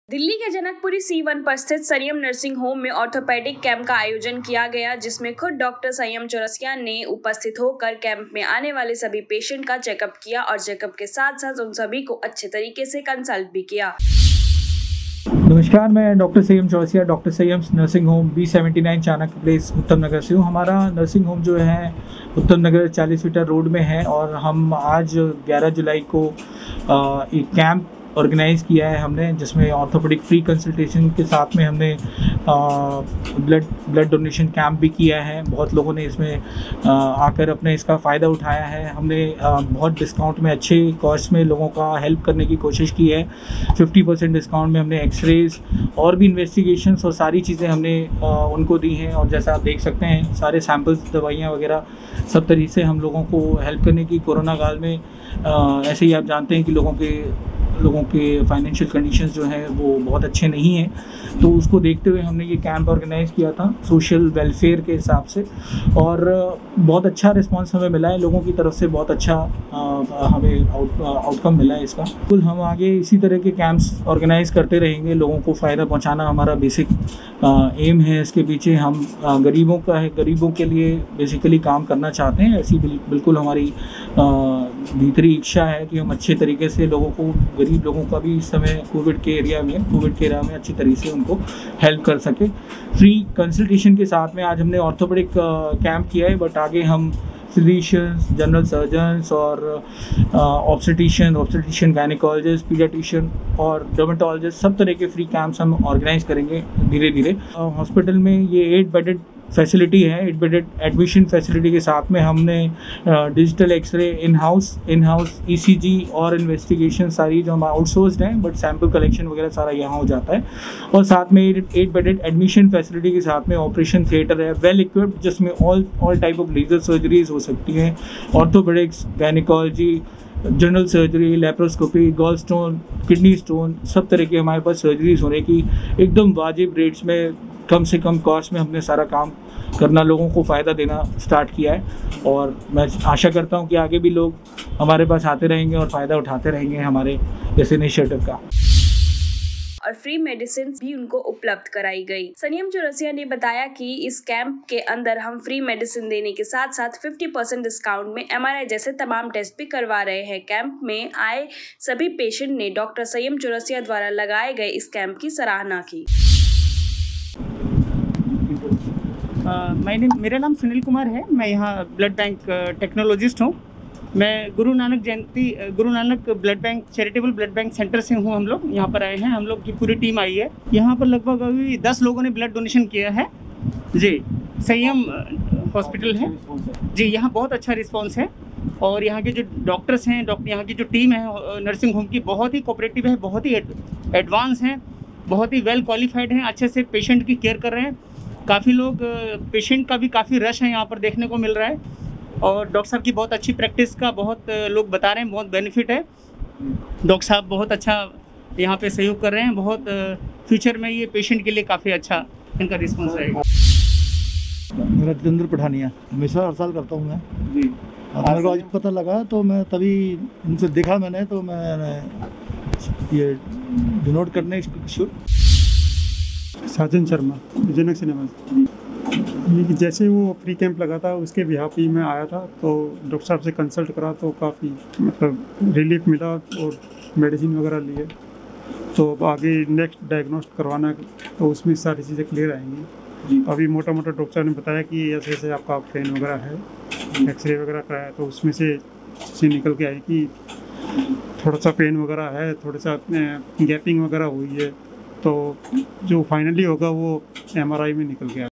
दिल्ली के जनकपुरी C1 पर स्थित संयम नर्सिंग होम में ऑर्थोपेडिक कैंप का आयोजन किया गया, जिसमें खुद डॉक्टर संयम चौरसिया ने उपस्थित होकर कैंप में आने वाले सभी पेशेंट का चेकअप किया और चेकअप के साथ साथ उन सभी को अच्छे तरीके से कंसल्ट भी किया। नमस्कार, मैं doctor Sanyam Chaurasia, doctor Sanyam nursing home B79 Chanakya place Uttam Nagar से हूँ। हमारा नर्सिंग होम जो है उत्तम नगर 40 मीटर रोड में है और हम आज 11 जुलाई को एक कैंप ऑर्गेनाइज़ किया है हमने, जिसमें ऑर्थोपेडिक फ्री कंसल्टेशन के साथ में हमने ब्लड डोनेशन कैंप भी किया है। बहुत लोगों ने इसमें आकर अपने इसका फ़ायदा उठाया है। हमने बहुत डिस्काउंट में, अच्छे कॉस्ट में लोगों का हेल्प करने की कोशिश की है। 50% डिस्काउंट में हमने एक्सरेज और भी इन्वेस्टिगेशंस और सारी चीज़ें हमने उनको दी हैं। और जैसा आप देख सकते हैं, सारे सैम्पल्स, दवाइयाँ वगैरह सब तरीके से हम लोगों को हेल्प करने की, कोरोना काल में ऐसे ही आप जानते हैं कि लोगों के फाइनेंशियल कंडीशंस जो हैं वो बहुत अच्छे नहीं हैं, तो उसको देखते हुए हमने ये कैंप ऑर्गेनाइज़ किया था सोशल वेलफेयर के हिसाब से। और बहुत अच्छा रिस्पांस हमें मिला है लोगों की तरफ से, बहुत अच्छा हमें आउटकम मिला है इसका। बिल्कुल हम आगे इसी तरह के कैंप्स ऑर्गेनाइज़ करते रहेंगे। लोगों को फ़ायदा पहुँचाना हमारा बेसिक एम है। इसके पीछे हम गरीबों के लिए बेसिकली काम करना चाहते हैं। ऐसी बिल्कुल हमारी भीतरी इच्छा है कि हम अच्छे तरीके से गरीब लोगों का भी इस समय कोविड के एरिया में अच्छी तरीके से उनको हेल्प कर सके। फ्री कंसल्टेशन के साथ में आज हमने ऑर्थोपेडिक कैंप किया है, बट आगे हम फिजिशियंस, जनरल सर्जन्स और ऑब्स्टेट्रिशियन, गायनेकोलॉजिस्ट, पीडियाट्रिशियन और डर्मेटोलॉजिस्ट, सब तरह के फ्री कैंप्स हम ऑर्गेनाइज करेंगे धीरे धीरे। हॉस्पिटल में ये 8 बेडेड फैसिलिटी है। 8 बेडेड एडमिशन फैसिलिटी के साथ में हमने digital X-ray, in house ECG और इन्वेस्टिगेशन सारी जो हम आउटसोर्स्ड हैं, बट सैंपल कलेक्शन वगैरह सारा यहाँ हो जाता है। और साथ में 8 बेडेड एडमिशन फैसिलिटी के साथ में ऑपरेशन थिएटर है, वेल इक्विप्ड, जिसमें all type of laser surgeries हो सकती हैं, orthopaedics, gynaecology, general surgery, laparoscopy, gall stone, kidney stone, सब तरह की हमारे पास सर्जरीज होने की एकदम वाजिब रेट्स में, कम से कम कॉस्ट में हमने सारा काम करना, लोगों को फ़ायदा देना स्टार्ट किया है। और मैं आशा करता हूँ कि आगे भी लोग हमारे पास आते रहेंगे और फ़ायदा उठाते रहेंगे हमारे इस इनिशिएटिव का। और फ्री मेडिसिन भी उनको उपलब्ध कराई गई। संयम चौरसिया ने बताया कि इस कैंप के अंदर हम फ्री मेडिसिन देने के साथ साथ 50% डिस्काउंट में MRI जैसे तमाम टेस्ट भी करवा रहे हैं। कैंप में आए सभी पेशेंट ने डॉक्टर संयम चौरसिया द्वारा लगाए गए इस कैंप की सराहना की। मेरा नाम सुनील कुमार है। मैं यहाँ ब्लड बैंक टेक्नोलॉजिस्ट हूँ। मैं Guru Nanak blood bank, charitable blood bank centre से हूँ। हम लोग यहाँ पर आए हैं, हम लोग की पूरी टीम आई है। यहाँ पर लगभग अभी 10 लोगों ने ब्लड डोनेशन किया है जी। संयम हॉस्पिटल है जी, यहाँ बहुत अच्छा रिस्पांस है। और यहाँ के जो डॉक्टर्स हैं, यहाँ की जो टीम है नर्सिंग होम की, बहुत ही कोऑपरेटिव है, बहुत ही एडवांस हैं, बहुत ही वेल क्वालिफाइड हैं, अच्छे से पेशेंट की केयर कर रहे हैं। काफ़ी लोग, पेशेंट का भी काफ़ी रश है यहाँ पर देखने को मिल रहा है। और डॉक्टर साहब की बहुत अच्छी प्रैक्टिस का बहुत लोग बता रहे हैं, बहुत बेनिफिट है। डॉक्टर साहब बहुत अच्छा यहाँ पे सहयोग कर रहे हैं। बहुत फ्यूचर में ये पेशेंट के लिए काफ़ी अच्छा इनका रिस्पॉन्स रहेगा। मेरा जितेंद्र पठानिया, हमेशा हर साल करता हूँ मैं जी। मेरे को आज पता लगा तो मैं तभी इनसे देखा मैंने, तो मैंने ये डिनोट करने शुरू। साजन शर्मा, जनक सिनेमा। ये जैसे वो फ्री कैंप लगा था उसके बिहाफ ही मैं आया था, तो डॉक्टर साहब से कंसल्ट करा तो काफ़ी मतलब रिलीफ मिला और मेडिसिन वगैरह लिए। तो अब आगे नेक्स्ट डायग्नोस्ट करवाना, तो उसमें सारी चीज़ें क्लियर आएंगी। अभी मोटा डॉक्टर साहब ने बताया कि ऐसे ऐसे आपका पेन वगैरह है, एक्सरे वगैरह कराया तो उसमें से निकल के आई कि थोड़ा सा पेन वगैरह है, थोड़ा सा गैपिंग वगैरह हुई है। तो जो फाइनली होगा वो MRI में निकल गया।